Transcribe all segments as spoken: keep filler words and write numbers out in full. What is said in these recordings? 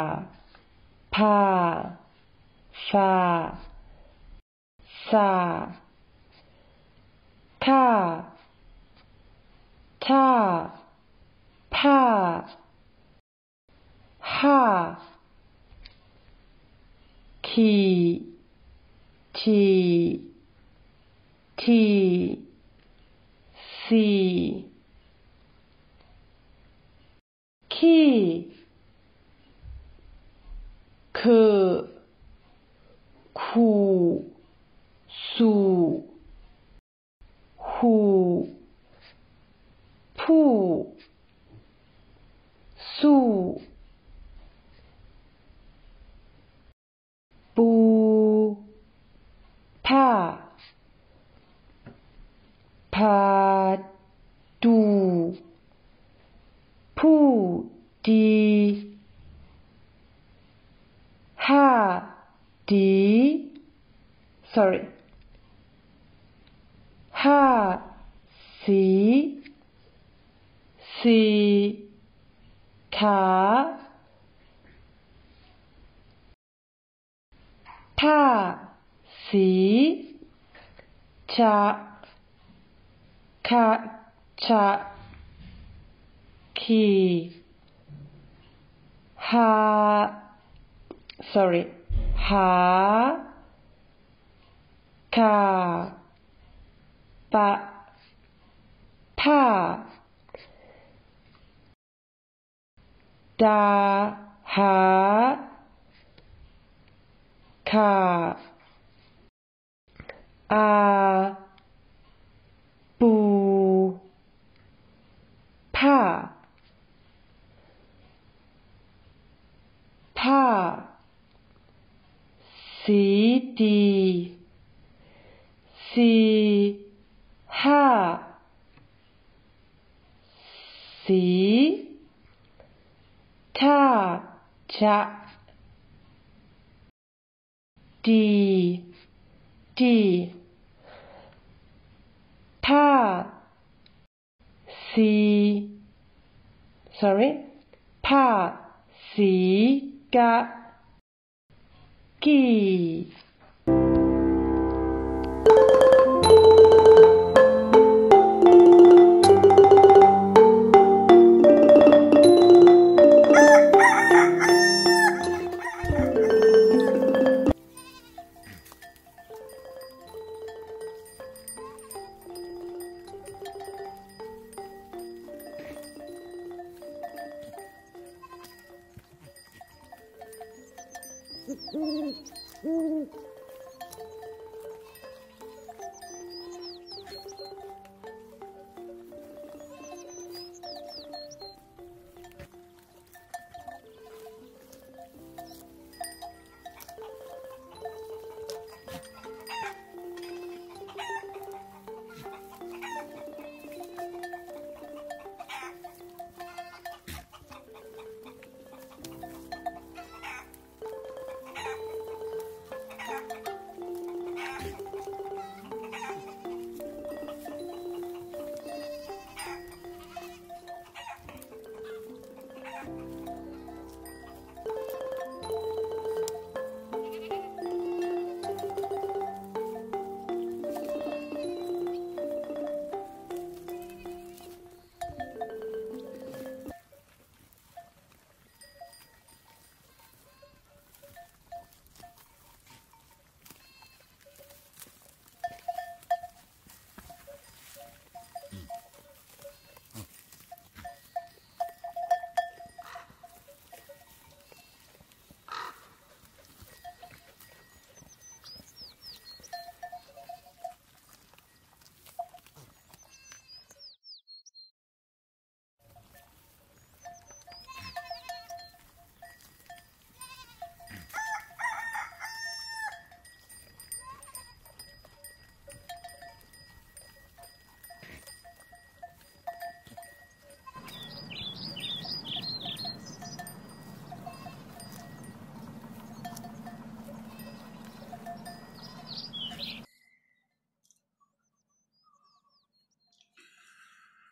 ผ้าฟ้าซาค่าท่าผ้าห้าขี่ทีทีสี่ขี้คือคู่สู่หูผู้สู่ปูผ้าพาดูผู้ดีห้าดี sorry ห้าสีสี่ขาผ้าสีชะขะชะขีหา sorry หาคาปะผ้าดาหาคาอาปูผ้าผ้าสีดีสี่ห้าสีท่าจะดีดีผ้าสี sorry ผ้าสีกะกี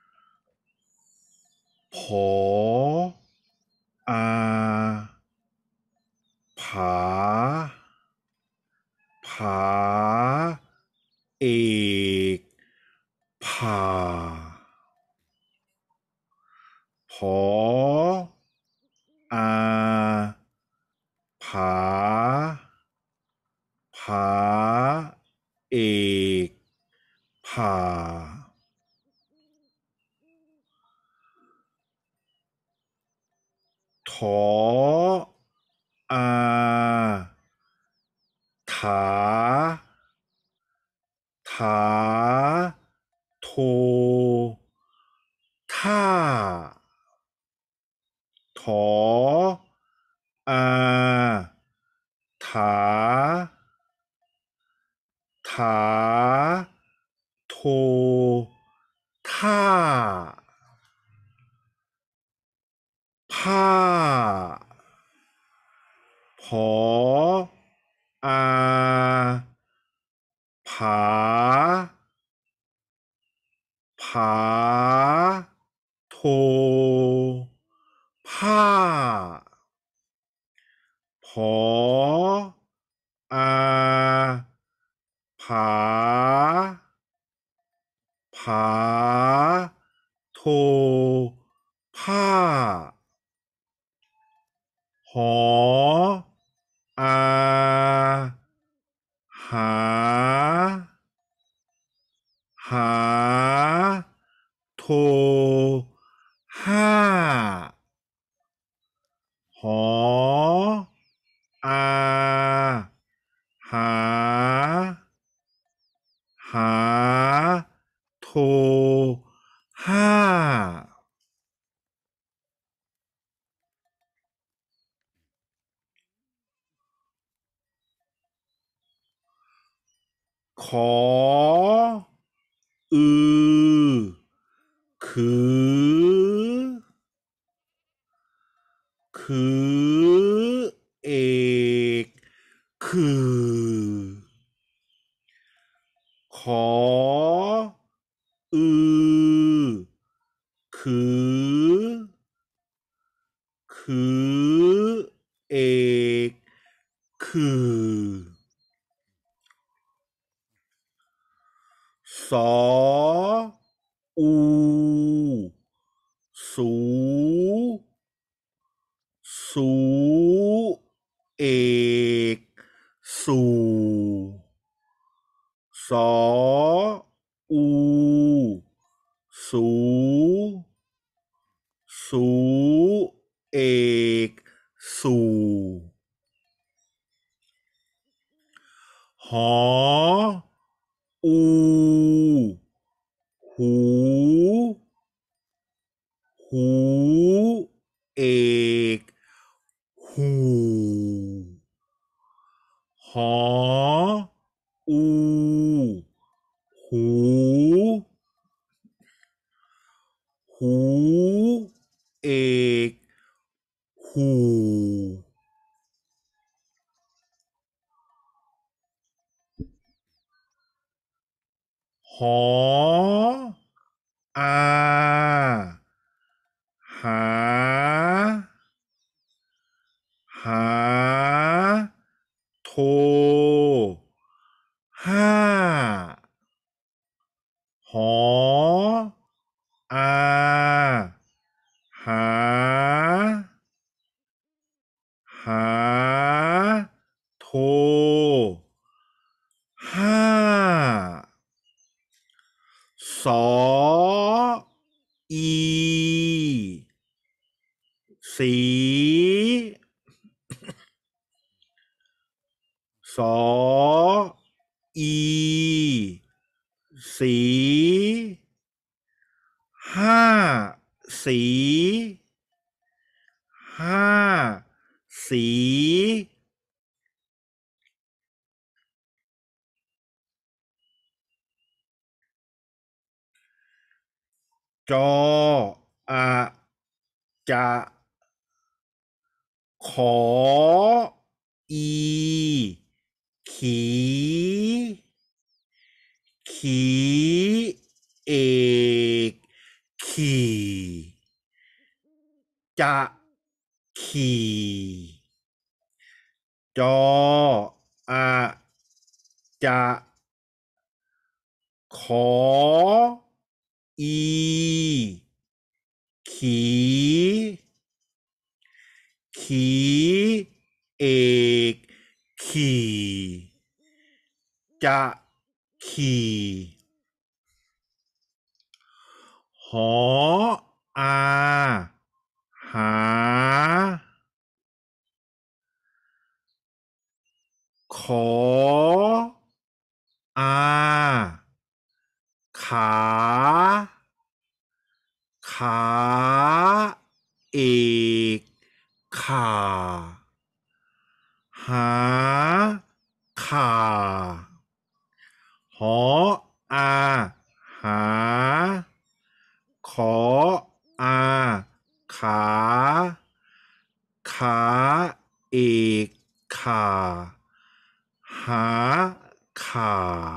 ผออาาผาเอกผ่าผออาผาผาเอกผ่าถออาถาถาโทท่าถออาถาถาโทท่าผ้าผออาผาผาโทผ้าผออาผาผาโทผ้าหออาหาหาโทห้าหออาหาหาโทห้าขออือคือคือเอกคือขออือคือคือเอกคือสออูสูสูเอกสู่สออูสูสูเอกสู่หออูหูหูเอกหูหออูหูหูเอกหูหออาหาหาโทห้าหออาหาหาโทห้าสออีสีสออีสีห้าสีห้าสีจออะจะขออีขีขีเอกขี่จะขี่จออาจะขออีขีขีเอกขี่จะขี่หออาหาขออาขาขาเอกขาหาขาหออาหาขออาขาขาเอกขาหาขา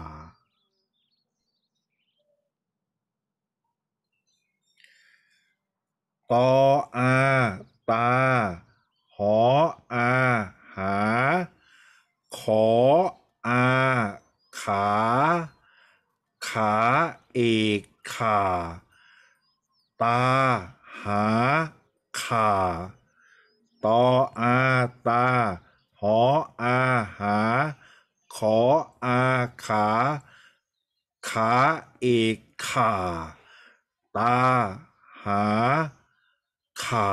ตออาตาหออาหาขออาขาขาเอกขาตาหาขาตออาตาหออาหาขออาขาขาเอกขาตาหาขา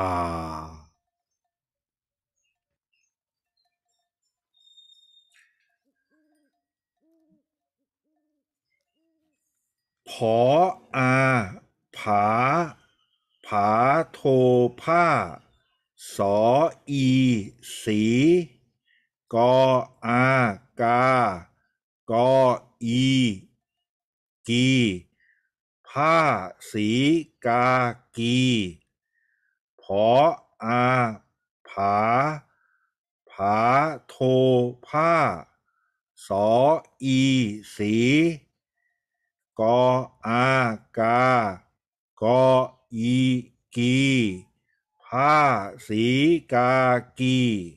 ผออาผาผาโทผ้าสออีสีกออากากออีกีผ้าสีกากีผออาผาผาโทผ้าสออีสีกออากากออีกีผ้าสีกากี